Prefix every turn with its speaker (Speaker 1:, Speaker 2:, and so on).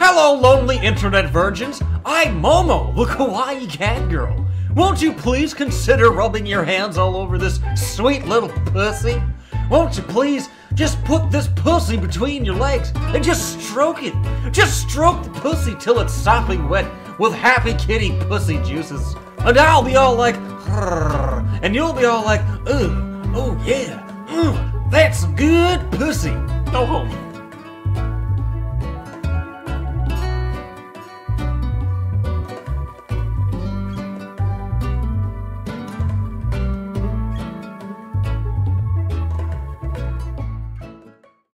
Speaker 1: Hello, lonely internet virgins. I'm Momo, the kawaii cat girl. Won't you please consider rubbing your hands all over this sweet little pussy? Won't you please just put this pussy between your legs and just stroke it? Just stroke the pussy till it's sopping wet with happy kitty pussy juices. And I'll be all like, and you'll be all like, oh yeah, that's good pussy. Go home.